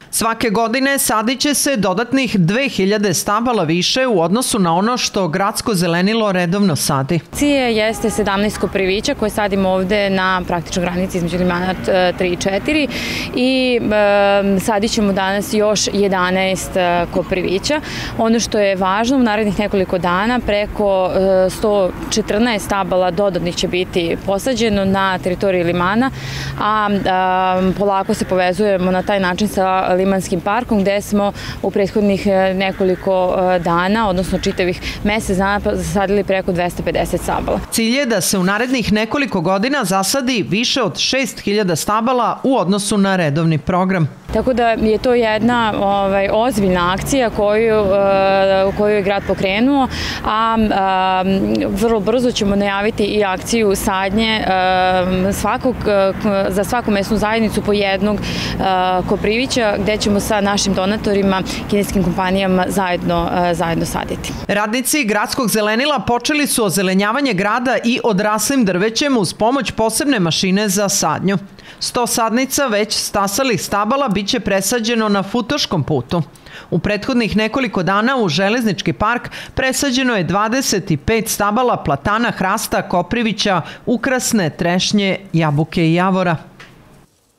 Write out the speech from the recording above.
Svake godine sadiće se dodatnih 2000 stabala više u odnosu na ono što gradsko zelenilo redovno sadi. Cilj jeste 17 koprivića koje sadimo ovde na praktično granici između Limana 3 i 4 i sadit ćemo danas još 11 koprivića. Ono što je važno, u narednih nekoliko dana preko 114 stabala dodatnih će biti posađeno na teritoriji Limana, a polako se povezujemo na taj način sa Limanskim parkom gde smo u prethodnih nekoliko dana, odnosno čitavih mesec dana zasadili preko 250 stabala. Cilj je da se u narednih nekoliko godina zasadi više od 6000 stabala u odnosu na redovni program. Tako da je to jedna ozbiljna akcija koju je grad pokrenuo, a vrlo brzo ćemo najaviti i akciju sadnje za svaku mesnu zajednicu po jednog koprivića gde ćemo sa našim donatorima, kineskim kompanijama zajedno saditi. Radnici gradskog zelenila počeli su ozelenjavanje grada i odraslim drvećem uz pomoć posebne mašine za sadnju. 100 sadnica već stasalih stabala biće presađeno na Futoškom putu. U prethodnih nekoliko dana u Železnički park presađeno je 25 stabala platana, hrasta, koprivića, ukrasne, trešnje, jabuke i javora.